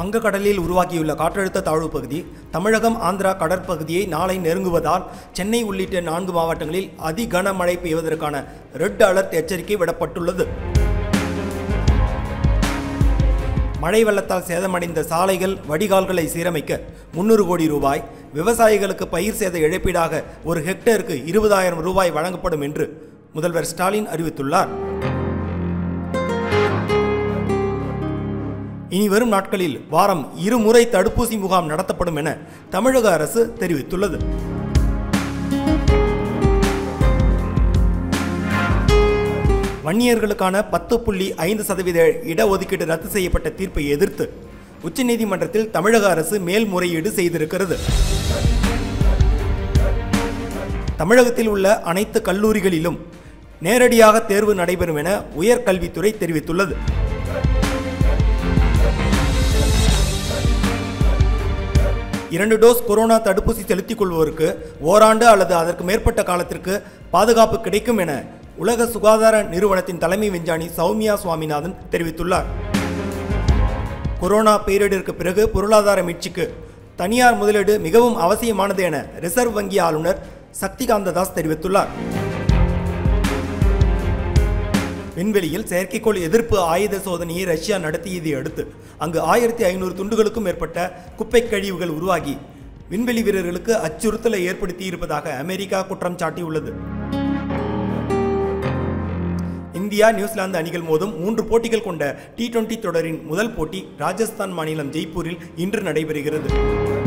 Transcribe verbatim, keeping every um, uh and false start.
வங்கக்கடலில் உருவாக்கியுள்ள காற்றழுத்த தாழ்வு பகுதி தமிழகம் ஆந்திரா கடற்பகுதியை நாளை நெருங்குவதால் சென்னை உள்ளிட்ட நான்கு மாவட்டங்களில் அதி கனமழை பெய்வதற்கான ரெட் அலர்ட் எச்சரிக்கை விடப்பட்டுள்ளது. மழை வெள்ளத்தால் சேதமடைந்த சாலைகள் வடிகால்களை சீரமைக்க முன்னூறு கோடி ரூபாய், விவசாயிகளுக்கு பயிர் சேத இழப்பீடாக ஒரு ஹெக்டேருக்கு இருபதாயிரம் ரூபாய் வழங்கப்படும் என்று முதல்வர் ஸ்டாலின் அறிவித்துள்ளார். இனி வரும் நாட்களில் வாரம் இருமுறை தடுப்பூசி முகாம் நடத்தப்படும் என தமிழக அரசு தெரிவித்துள்ளது. வன்னியர்களுக்கான பத்து புள்ளி ஐந்து சதவீத இடஒதுக்கீடு ரத்து செய்யப்பட்ட தீர்ப்பை எதிர்த்து உச்சநீதிமன்றத்தில் தமிழக அரசு மேல்முறையீடு செய்திருக்கிறது. தமிழகத்தில் உள்ள அனைத்து கல்லூரிகளிலும் நேரடியாக தேர்வு நடைபெறும் என உயர்கல்வித்துறை தெரிவித்துள்ளது. இரண்டு டோஸ் கொரோனா தடுப்பூசி செலுத்திக் கொள்வோருக்கு ஓராண்டு அல்லது அதற்கு மேற்பட்ட காலத்திற்கு பாதுகாப்பு கிடைக்கும் என உலக சுகாதார நிறுவனத்தின் தலைமை விஞ்ஞானி சௌமியா சுவாமிநாதன் தெரிவித்துள்ளார். கொரோனா பேரிடருக்கு பிறகு பொருளாதார மீட்சிக்கு தனியார் முதலீடு மிகவும் அவசியமானது என ரிசர்வ் வங்கி ஆளுநர் shaktikanta தெரிவித்துள்ளார். விண்வெளியில் செயற்கைக்கோள் எதிர்ப்பு ஆயுத சோதனையை ரஷ்யா நடத்தியதை அடுத்து அங்கு ஆயிரத்தி ஐநூறு துண்டுகளுக்கும் மேற்பட்ட குப்பை கழிவுகள் உருவாகி விண்வெளி வீரர்களுக்கு அச்சுறுத்தலை ஏற்படுத்தி இருப்பதாக அமெரிக்கா குற்றம் சாட்டியுள்ளது. இந்தியா நியூசிலாந்து அணிகள் மோதும் மூன்று போட்டிகள் கொண்ட டி டுவெண்டி தொடரின் முதல் போட்டி ராஜஸ்தான் மாநிலம் ஜெய்ப்பூரில் இன்று நடைபெறுகிறது.